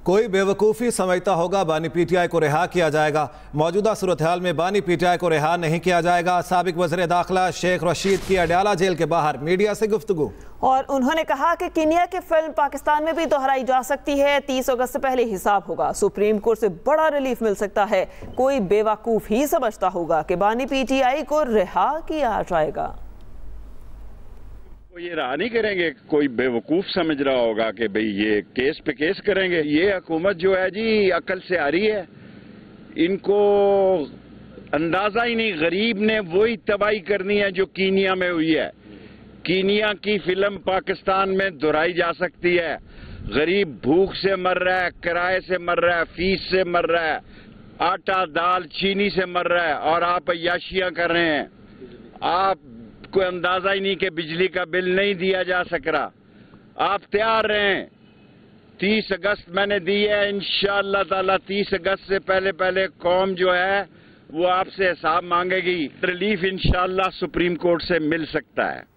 कोई बेवकूफ़ी समझता होगा बानी पीटीआई को रिहा किया जाएगा। मौजूदा सूरत हाल में बानी पीटीआई को रिहा नहीं किया जाएगा। साबिक वज़ीर दाखिला शेख रशीद की अडयाला जेल के बाहर मीडिया से गुफ्तगू। और उन्होंने कहा कि कीनिया की फिल्म पाकिस्तान में भी दोहराई जा सकती है। 30 अगस्त से पहले हिसाब होगा। सुप्रीम कोर्ट से बड़ा रिलीफ मिल सकता है। कोई बेवकूफ ही समझता होगा कि बानी पीटीआई को रिहा किया जाएगा। ये रहा नहीं करेंगे। कोई बेवकूफ समझ रहा होगा कि भाई ये केस पे केस करेंगे। ये हुकूमत जो है जी अकल से आ रही है। इनको अंदाजा ही नहीं, गरीब ने वही तबाही करनी है जो कीनिया में हुई है। कीनिया की फिल्म पाकिस्तान में दोहराई जा सकती है। गरीब भूख से मर रहा है, किराए से मर रहा है, फीस से मर रहा है, आटा दाल चीनी से मर रहा है, और आप अय्याशियां कर रहे हैं। आप कोई अंदाजा ही नहीं कि बिजली का बिल नहीं दिया जा सक रहा। आप तैयार रहें। 30 अगस्त मैंने दी है। इंशाअल्लाह ताला 30 अगस्त से पहले कौम जो है वो आपसे हिसाब मांगेगी। रिलीफ इंशाअल्लाह सुप्रीम कोर्ट से मिल सकता है।